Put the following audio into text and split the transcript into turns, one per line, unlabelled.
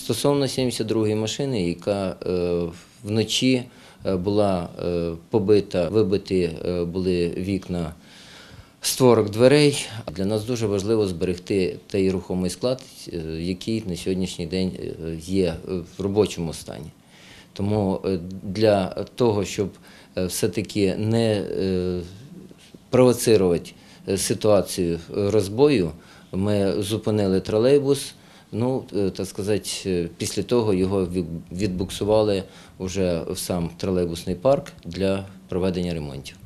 Стосовно 72-ї машини, яка вночі була побита, вибиті були вікна створок дверей. Для нас дуже важливо зберегти той рухомий склад, який на сьогоднішній день є в робочому стані. Тому для того, щоб все-таки не провоцирувати ситуацію розбою, ми зупинили тролейбус. Так сказати, після того його відбуксували вже в сам тролейбусний парк для проведення ремонтів.